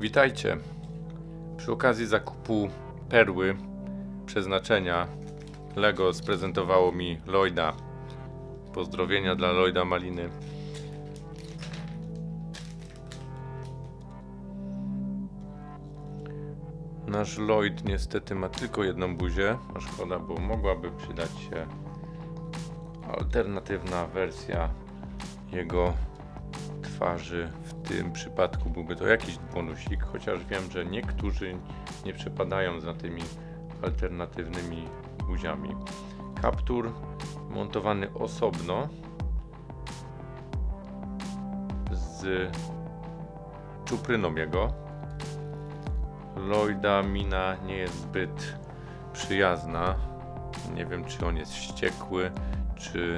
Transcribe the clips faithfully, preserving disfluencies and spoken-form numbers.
Witajcie. Przy okazji zakupu perły przeznaczenia Lego sprezentowało mi Lloyda. Pozdrowienia dla Lloyda Maliny. Nasz Lloyd niestety ma tylko jedną buzię, a szkoda, bo mogłaby przydać się alternatywna wersja jego twarzy. W tym przypadku byłby to jakiś bonusik, chociaż wiem, że niektórzy nie przepadają za tymi alternatywnymi buziami. Kaptur montowany osobno z czupryną jego. Lloyda mina nie jest zbyt przyjazna. Nie wiem, czy on jest wściekły, czy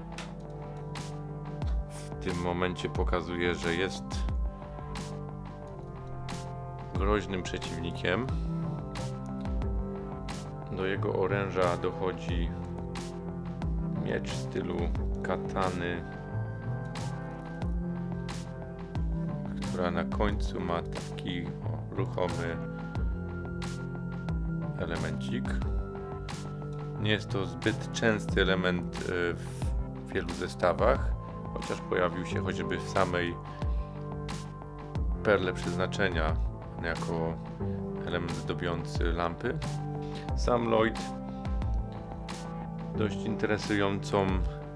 w tym momencie pokazuje, że jest groźnym przeciwnikiem. Do jego oręża dochodzi miecz w stylu katany, która na końcu ma taki o, ruchomy elemencik. Nie jest to zbyt częsty element w wielu zestawach, chociaż pojawił się choćby w samej perle przeznaczenia jako element zdobiący lampy. Sam Lloyd dość interesującą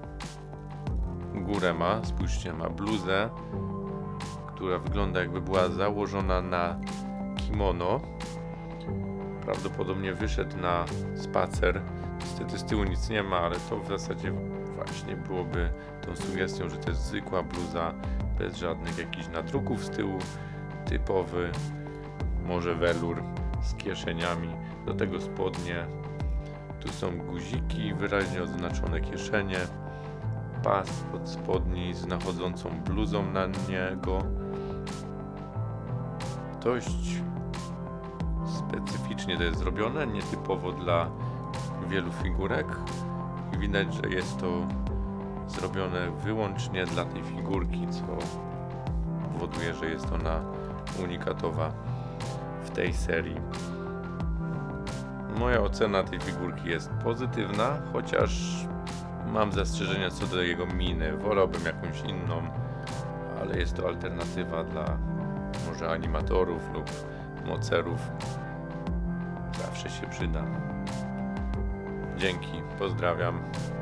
górę ma. Spójrzcie, ma bluzę, która wygląda, jakby była założona na kimono. Prawdopodobnie wyszedł na spacer. Niestety z tyłu nic nie ma, ale to w zasadzie właśnie byłoby tą sugestią, że to jest zwykła bluza bez żadnych jakichś nadruków z tyłu. Typowy, może welur z kieszeniami. Do tego spodnie. Tu są guziki, wyraźnie oznaczone kieszenie. Pas pod spodni z nachodzącą bluzą na niego. Dość specyficznie to jest zrobione, nietypowo dla wielu figurek. I widać, że jest to zrobione wyłącznie dla tej figurki, co powoduje, że jest ona unikatowa w tej serii. Moja ocena tej figurki jest pozytywna, chociaż mam zastrzeżenia co do jego miny. Wolałbym jakąś inną, ale jest to alternatywa dla może animatorów lub mocerów. Zawsze się przyda. Dzięki, pozdrawiam.